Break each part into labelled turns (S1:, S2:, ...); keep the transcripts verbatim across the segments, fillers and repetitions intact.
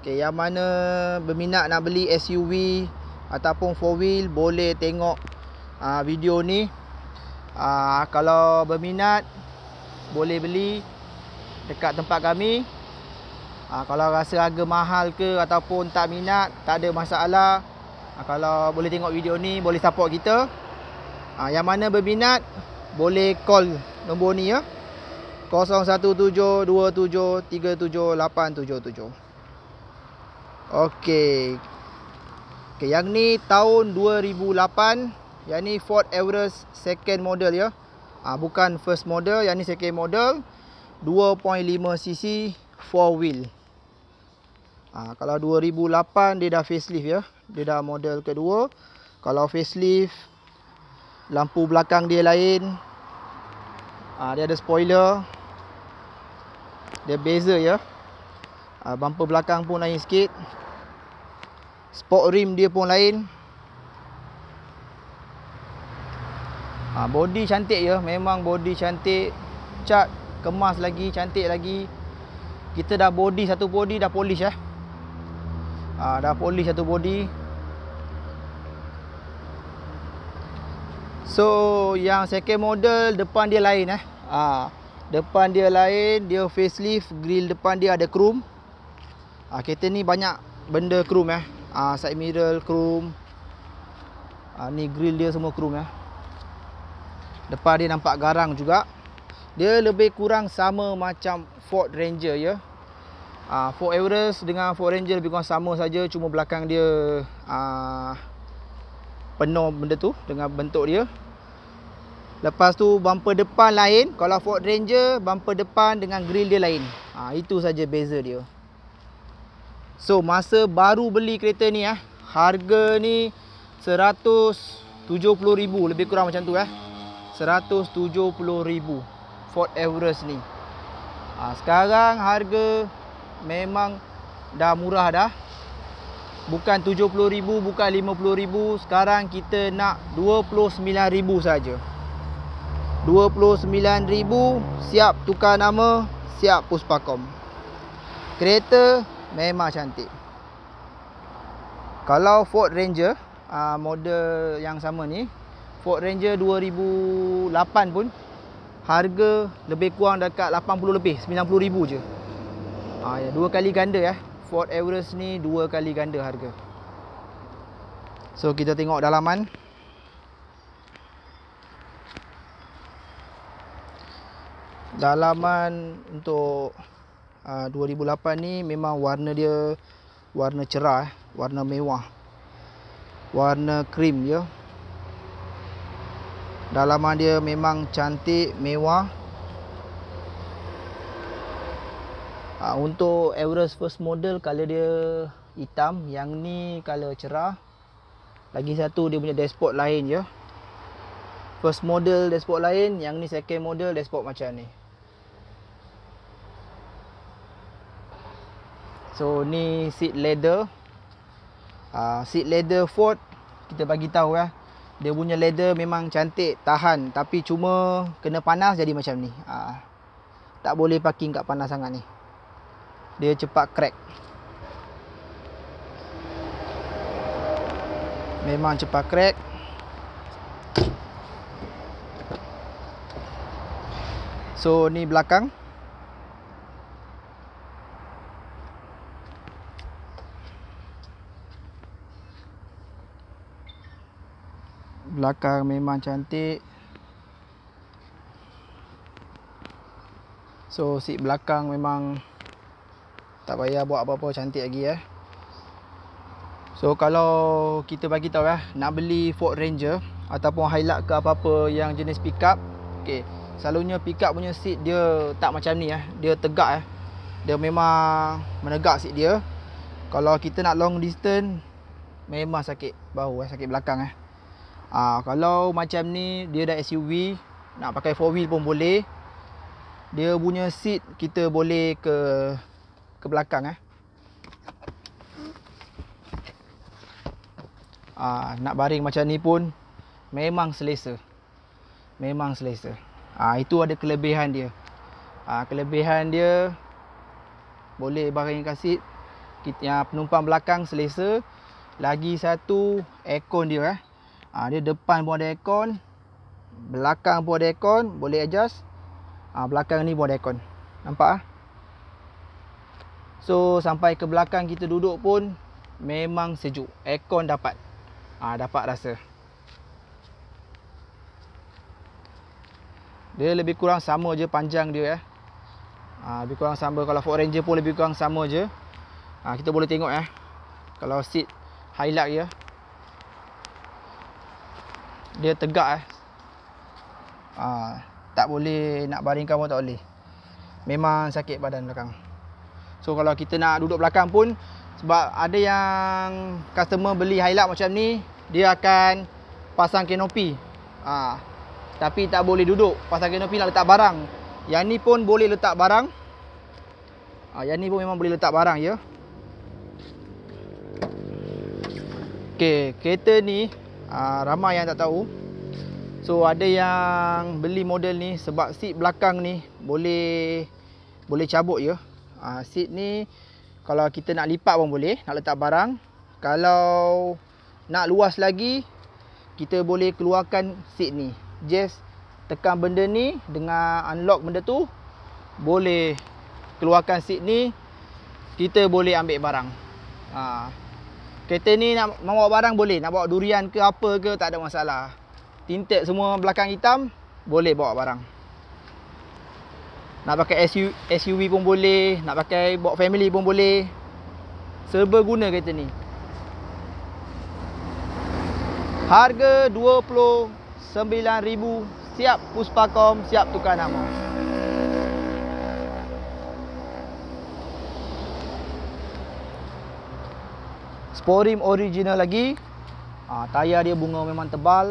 S1: Okay, yang mana berminat nak beli S U V ataupun four wheel boleh tengok uh, video ni. uh, Kalau berminat boleh beli dekat tempat kami. uh, Kalau rasa harga mahal ke ataupun tak minat, tak ada masalah. uh, Kalau boleh tengok video ni, boleh support kita. uh, Yang mana berminat boleh call nombor ni ya, kosong satu tujuh dua tujuh tiga tujuh lapan tujuh tujuh. Okey. Okey, yang ni tahun dua ribu lapan. Yang ni Ford Everest second model ya. Ah, bukan first model, yang ni second model. dua koma lima cc four wheel. Ah, kalau dua ribu lapan dia dah facelift ya. Dia dah model kedua. Kalau facelift, lampu belakang dia lain. Ah, dia ada spoiler. Dia beza ya. Ah, bumper belakang pun lain sikit. Sport rim dia pun lain. Ha, body cantik ya. Memang body cantik. Cat kemas lagi, cantik lagi. Kita dah body satu body dah polish ya. Ha, dah polish satu body. So yang second model depan dia lain eh. Ha, depan dia lain, dia facelift, grill depan dia ada chrome. Ha, kereta ni banyak benda chrome eh. Ah, side mirror chrome. Ah, ni grill dia semua chrome ya. Depan dia nampak garang juga. Dia lebih kurang sama macam Ford Ranger ya. Ah, Ford Everest dengan Ford Ranger lebih kurang sama saja, cuma belakang dia ah, penuh benda tu dengan bentuk dia. Lepas tu bumper depan lain. Kalau Ford Ranger, bumper depan dengan grill dia lain. Ah, itu saja beza dia. So masa baru beli kereta ni ah, harga ni seratus tujuh puluh ribu, lebih kurang macam tu eh. seratus tujuh puluh ribu Ford Everest ni. Ah, sekarang harga memang dah murah dah. Bukan tujuh puluh ribu, bukan lima puluh ribu, sekarang kita nak dua puluh sembilan ribu saja. dua puluh sembilan ribu, siap tukar nama, siap Puspakom. Kereta memang cantik. Kalau Ford Ranger, uh, model yang sama ni, Ford Ranger dua ribu lapan pun, harga lebih kurang dekat lapan puluh lebih, sembilan puluh ribu je. Uh, ya, dua kali ganda ya. Ford Everest ni dua kali ganda harga. So kita tengok dalaman. Dalaman untuk Uh, dua ribu lapan ni memang warna dia warna cerah eh, warna mewah. Warna cream ya. Dalaman dia memang cantik, mewah. Uh, untuk Everest first model color dia hitam, yang ni color cerah. Lagi satu dia punya dashboard lain ya. First model dashboard lain, yang ni second model dashboard macam ni. So ni seat leather. uh, Seat leather Ford, kita bagi tahu ya, dia punya leather memang cantik, tahan. Tapi cuma kena panas jadi macam ni. uh, Tak boleh parking kat panas sangat ni. Dia cepat crack. Memang cepat crack. So ni belakang. Belakang memang cantik. So seat belakang memang tak payah buat apa-apa, cantik lagi eh. So kalau kita bagi tahu ya, nak beli Ford Ranger ataupun Hilux ke apa-apa yang jenis pickup, okey, selalunya pickup punya seat dia tak macam ni eh. Dia tegak eh. Dia memang menegak seat dia. Kalau kita nak long distance memang sakit bahu eh, sakit belakang eh. Ah, kalau macam ni dia dah S U V, nak pakai four wheel pun boleh. Dia punya seat kita boleh ke ke belakang eh. Ah, nak baring macam ni pun memang selesa. Memang selesa. Ah, itu ada kelebihan dia. Ah, kelebihan dia boleh baring kat seat Kita penumpang belakang selesa. Lagi satu aircon dia eh. Ha, dia depan pun ada aircon, belakang pun ada aircon, boleh adjust. Ha, belakang ni pun ada aircon. Nampak ah? So sampai ke belakang kita duduk pun memang sejuk. Aircon dapat. Ha, dapat rasa. Dia lebih kurang sama je panjang dia eh. Ha, lebih kurang sama. Kalau Ford Ranger pun lebih kurang sama je. Ha, kita boleh tengok eh. Kalau seat highlight dia, dia tegak eh. Ha, tak boleh nak baringkan pun tak boleh. Memang sakit badan belakang. So kalau kita nak duduk belakang pun, sebab ada yang customer beli highlight macam ni, dia akan pasang kanopi. Ha, tapi tak boleh duduk. Pasang kanopi nak letak barang. Yang ni pun boleh letak barang. Ha, yang ni pun memang boleh letak barang ya. Okey, kereta ni aa, ramai yang tak tahu. So ada yang beli model ni sebab seat belakang ni boleh boleh cabut je. Aa, seat ni kalau kita nak lipat pun boleh, nak letak barang. Kalau nak luas lagi, kita boleh keluarkan seat ni. Just tekan benda ni dengan unlock benda tu, boleh keluarkan seat ni, kita boleh ambil barang. Aa, Kereta ni nak bawa barang boleh. Nak bawa durian ke apa ke tak ada masalah. Tinted semua belakang hitam, boleh bawa barang. Nak pakai S U V pun boleh. Nak pakai bawa family pun boleh. Serba guna kereta ni. Harga dua puluh sembilan ribu. Siap Puspakom, siap tukar nama. Sporim original lagi. Ha, tayar dia bunga memang tebal.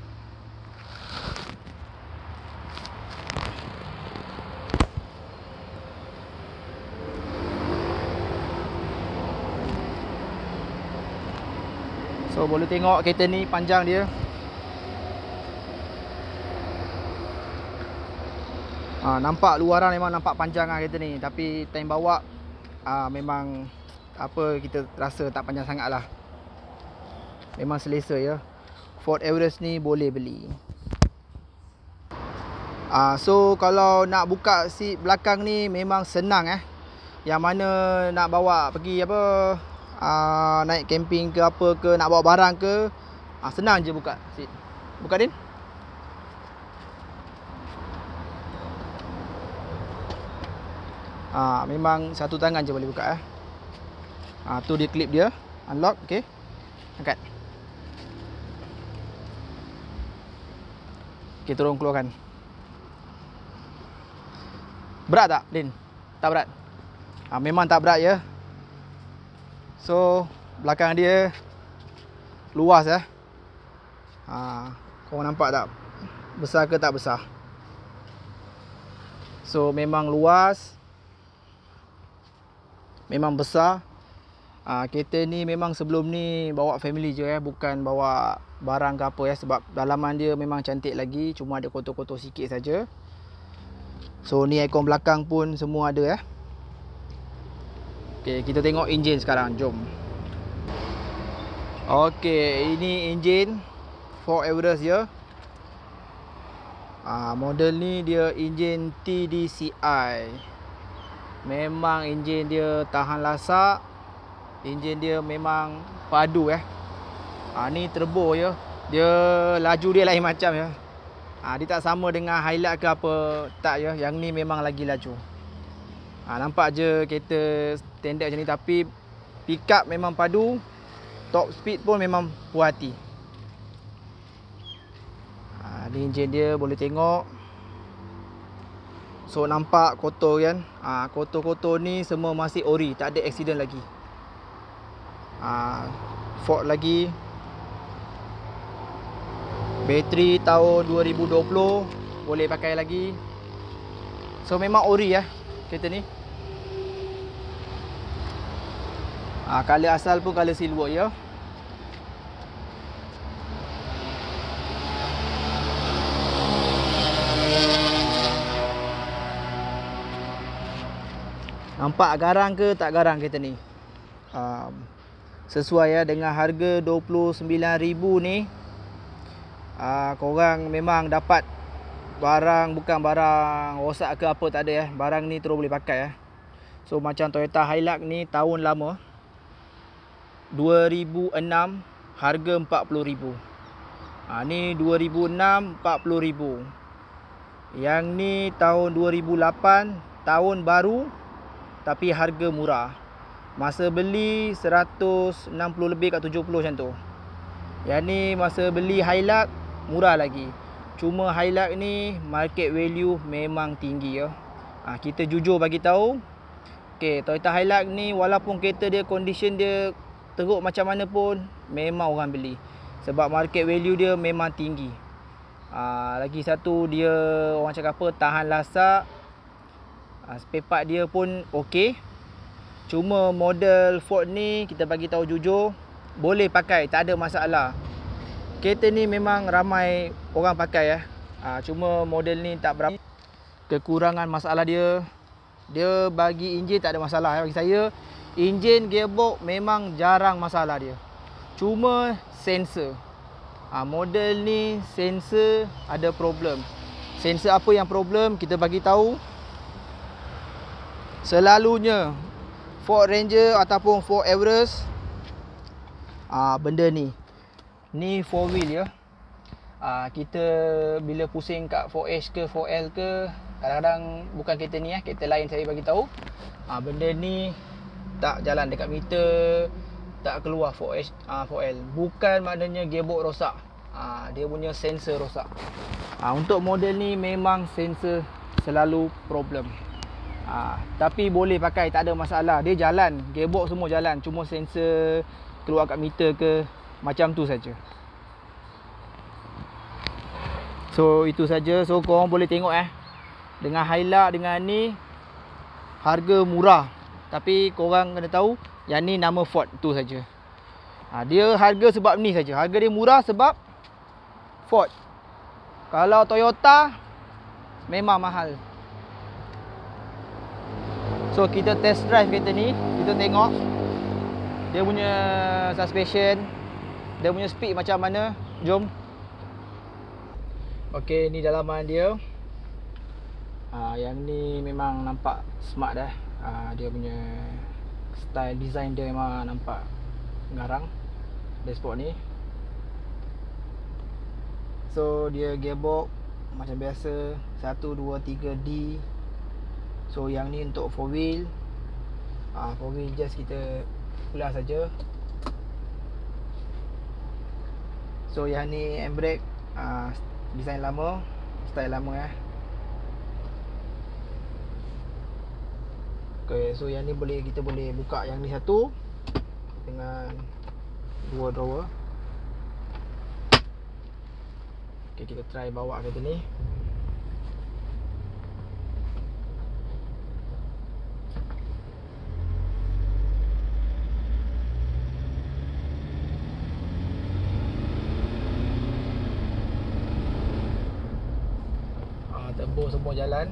S1: So boleh tengok kereta ni panjang dia. Ha, nampak luaran memang nampak panjang lah kereta ni. Tapi time bawa ha, memang apa kita rasa tak panjang sangat lah. Memang selesa ya. Ford Everest ni boleh beli. Ah, so kalau nak buka seat belakang ni memang senang eh. Yang mana nak bawa pergi apa ah, naik camping ke apa ke, nak bawa barang ke, ah, senang je buka seat. Buka Din. Ah, memang satu tangan je boleh buka eh. Ah, tu dia klip dia, unlock, okey. Angkat. Okey, turun keluarkan. Berat tak, Din? Tak berat. Ah, memang tak berat ya. So, belakang dia luas eh. Ah, kau nampak tak? Besar ke tak besar? So, memang luas. Memang besar. Ah, kereta ni memang sebelum ni bawa family je eh, bukan bawa barang ke apa ya, sebab dalaman dia memang cantik lagi, cuma ada kotor-kotor sikit saja. So ni aircon belakang pun semua ada eh. Okey, kita tengok enjin sekarang, jom. Okey, ini enjin Ford Everest ya. Ah, model ni dia enjin T D C I. Memang enjin dia tahan lasak. Enjin dia memang padu eh. Ha, ni turbo ya. Dia laju dia lain macam ya. Ha, dia tak sama dengan highlight ke apa, tak ya. Yang ni memang lagi laju. Ha, nampak je kereta standard macam ni, tapi pick up memang padu. Top speed pun memang puas hati. Ha, ni enjin dia boleh tengok. So nampak kotor kan. Ha, kotor-kotor ni semua masih ori, tak ada accident lagi. Ha, Ford lagi. Bateri tahun dua ribu dua puluh, boleh pakai lagi. So memang ori ya kereta ni. Ha, color asal pun color silver ya. Nampak garang ke tak garang kereta ni? uh, sesuai ya dengan harga dua puluh sembilan ribu ni. uh, Korang memang dapat barang, bukan barang rosak ke apa, tak ada ya. Barang ni terus boleh pakai ya. So macam Toyota Hilux ni tahun lama, dua ribu enam, harga empat puluh ribu. Ha, ni dua ribu enam, empat puluh ribu. Yang ni tahun dua ribu lapan, tahun baru tapi harga murah. Masa beli seratus enam puluh lebih kat tujuh puluh macam tu. Yang ni masa beli Hilux murah lagi. Cuma Hilux ni market value memang tinggi ya. Ha, kita jujur bagi tahu. Okey, Toyota Hilux ni walaupun kereta dia condition dia teruk macam mana pun, memang orang beli. Sebab market value dia memang tinggi. Ha, lagi satu, dia orang cakap apa, tahan lasak. Ha, spare part dia pun okey. Cuma model Ford ni kita bagi tahu jujur, boleh pakai, tak ada masalah. Kereta ni memang ramai orang pakai ya. Ha, cuma model ni tak berapa. Kekurangan masalah dia, dia bagi enjin tak ada masalah ya. Bagi saya, enjin, gearbox memang jarang masalah dia. Cuma sensor. Ha, model ni sensor ada problem. Sensor apa yang problem? Kita bagi tahu. Selalunya Ford Ranger ataupun Ford Everest, ha, benda ni. Ni four wheel ya. Ha, kita bila pusing kat four H ke four L ke, kadang-kadang bukan kereta ni ya, kereta lain saya bagi tahu. Ha, benda ni tak jalan dekat meter, tak keluar four H, uh, four L. Bukan maknanya gearbox rosak. Uh, dia punya sensor rosak. Uh, untuk model ni memang sensor selalu problem. Uh, tapi boleh pakai, tak ada masalah. Dia jalan, gearbox semua jalan. Cuma sensor keluar kat meter ke, macam tu saja. So itu saja. So korang boleh tengok eh, dengan Hilux dengan ni harga murah. Tapi korang kena tahu, yang ni nama Ford tu saja. Ha, dia harga sebab ni saja. Harga dia murah sebab Ford. Kalau Toyota memang mahal. So kita test drive kereta ni, kita tengok dia punya suspension, dia punya speed macam mana. Jom. Okey, ni dalaman dia. Ha, yang ni memang nampak smart dah. Ha, dia punya style design dia memang nampak garang. Dashboard ni. So dia gearbox macam biasa, satu, dua, tiga D. So yang ni untuk four wheel. Ah, four wheel just kita ulas saja. So yang ni handbrake, ah, design lama, style lama ya. Okay, so yang ni boleh, kita boleh buka yang ni satu dengan dua drawer. Okay, kita try bawa kereta ni. Ah, turbo semua jalan.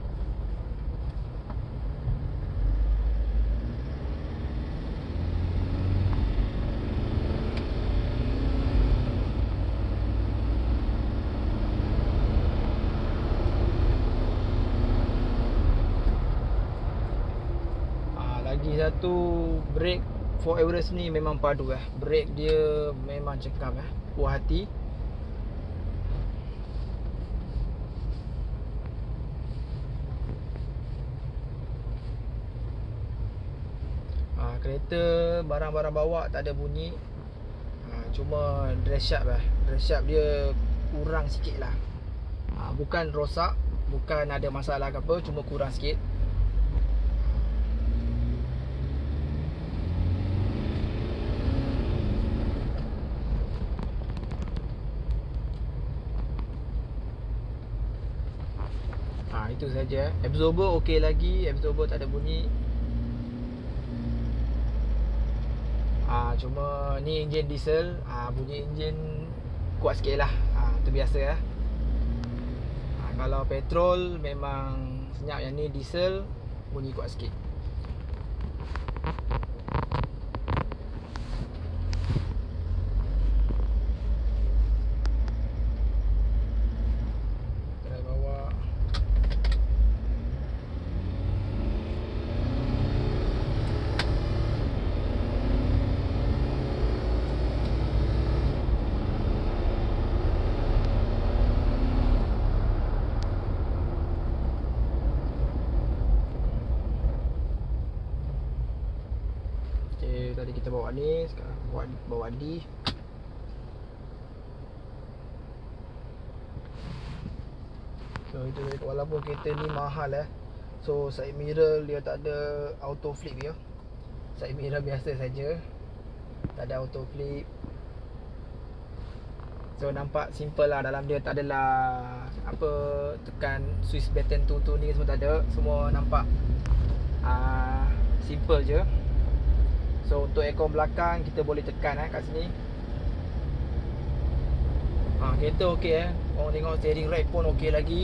S1: Lagi satu, brake Ford Everest ni memang padu eh. Brake dia memang cekam eh. Puas hati. Ha, kereta barang-barang bawa tak ada bunyi. Ha, cuma dress shaft lah. Dress shaft dia kurang sikit lah. Ha, bukan rosak, bukan ada masalah ke apa, cuma kurang sikit. Ha, itu saja. Absorber okey lagi, absorber tak ada bunyi. Ha, cuma ni enjin diesel, ha, bunyi enjin kuat sikit lah. Ha, itu biasa ya. Ha, kalau petrol memang senyap, yang ni diesel bunyi kuat sikit. Okay, tadi kita bawa ni, sekarang bawa, bawa D. So itu walaupun kereta ni mahal eh. So side mirror dia tak ada auto flip ya. Side mirror biasa saja. Tak ada auto flip. So nampak simple lah, dalam dia tak adalah apa tekan switch button tu tu ni, semua tak ada. Semua nampak uh, simple je. So untuk aircon belakang kita boleh tekan eh kat sini. Ha, kereta okey eh. Orang tengok steering rack pun okey lagi.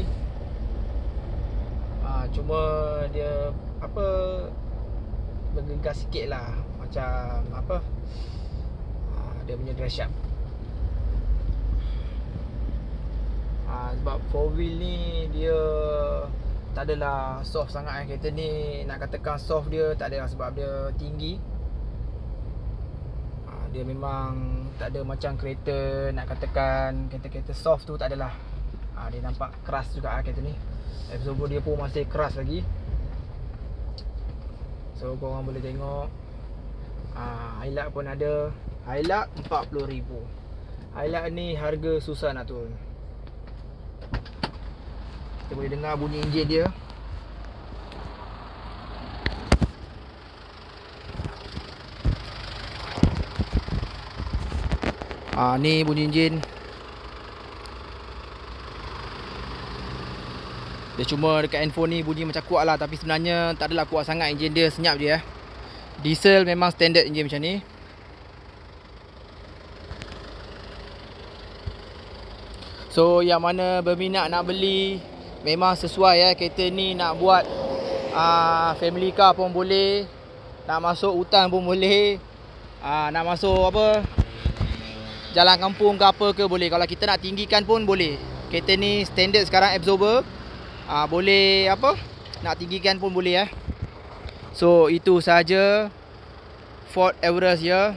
S1: Ha, cuma dia apa bergegas sikit lah, macam apa ha, dia punya dress shaft. Ha, sebab four wheel ni dia tak adalah soft sangat eh. Kereta ni nak katakan soft dia tak ada lah, sebab dia tinggi. Ha, dia memang tak ada macam kereta nak katakan kereta-kereta soft tu, tak adalah. Ha, dia nampak keras juga lah kereta ni. Absorber dia pun masih keras lagi. So korang boleh tengok ha, highlight pun ada. Highlight empat puluh ribu. Highlight ni harga susah nak turun. Kita boleh dengar bunyi enjin dia. Ah, ni bunyi enjin. Dia cuma dekat handphone ni bunyi macam kuat lah, tapi sebenarnya tak adalah kuat sangat. Enjin dia senyap je eh. Diesel memang standard enjin macam ni. So yang mana berminat nak beli, memang sesuai ya. Kereta ni nak buat uh, family car pun boleh, nak masuk hutan pun boleh, uh, nak masuk apa jalan kampung ke apa ke boleh. Kalau kita nak tinggikan pun boleh. Kereta ni standard sekarang absorber, uh, boleh apa nak tinggikan pun boleh eh. So itu saja Ford Everest ya.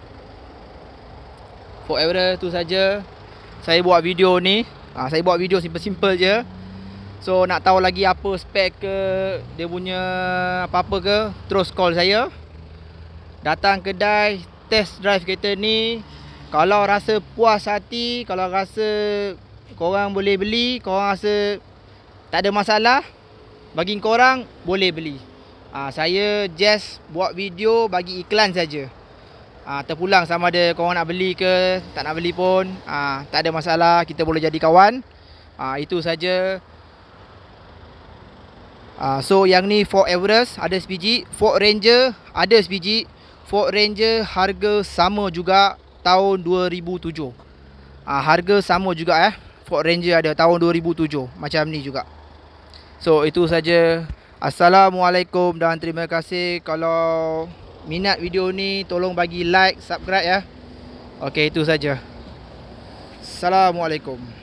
S1: Ford Everest tu saja saya buat video ni. ha, Saya buat video simple-simple je. So nak tahu lagi apa spek ke, dia punya apa-apa ke, terus call saya. Datang kedai, test drive kereta ni. Kalau rasa puas hati, kalau rasa korang boleh beli, korang rasa tak ada masalah, bagi korang boleh beli. ha, Saya just buat video bagi iklan saja. ha, Terpulang sama ada korang nak beli ke tak nak beli pun, ha, tak ada masalah, kita boleh jadi kawan. ha, Itu saja. ha, So yang ni Ford Everest ada sebiji, Ford Ranger ada sebiji. Ford Ranger harga sama juga tahun dua ribu tujuh. ha, Harga sama juga eh. Ford Ranger ada tahun dua ribu tujuh, macam ni juga. So itu saja. Assalamualaikum dan terima kasih. Kalau minat video ni tolong bagi like, subscribe ya. Okey, itu saja. Assalamualaikum.